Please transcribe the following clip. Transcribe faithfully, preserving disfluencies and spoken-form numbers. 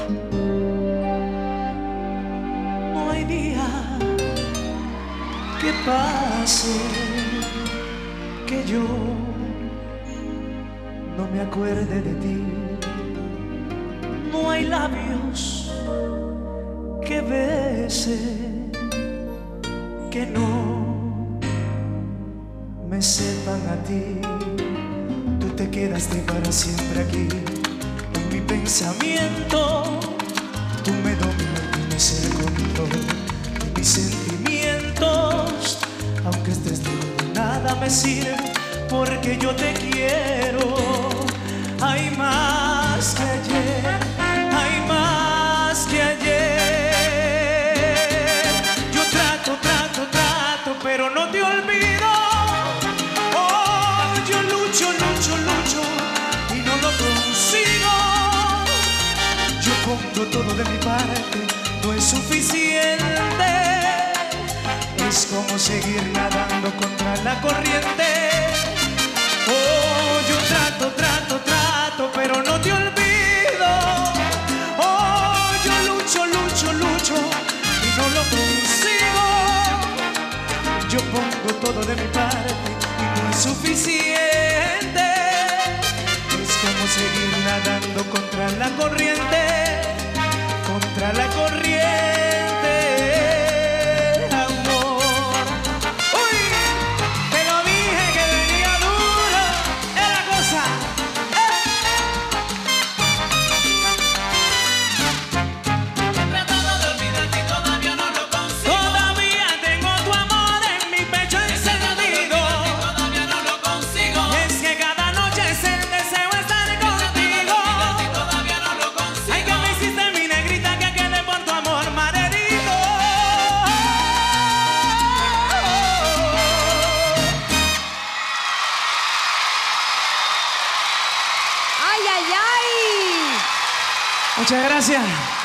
No hay día que pase que yo no me acuerde de ti. No hay labios que bese que no me sepan a ti. Tú te quedaste para siempre aquí en mi pensamiento. Tú me dominas y me ser control de mis sentimientos. Aunque estés de nada me sirve porque yo te quiero. Hay más que ayer, hay más que ayer. Yo trato, trato, trato, pero no te olvido. Oh, yo lucho, lucho, lucho y no lo consigo. Yo pongo todo de mi parte, no es suficiente. Es como seguir nadando contra la corriente. Oh, yo trato, trato, trato, pero no te olvido. Oh, yo lucho, lucho, lucho y no lo consigo. Yo pongo todo de mi parte y no es suficiente. Es como seguir nadando contra la corriente, contra la corriente. ¡Ay, ay, ay! Muchas gracias.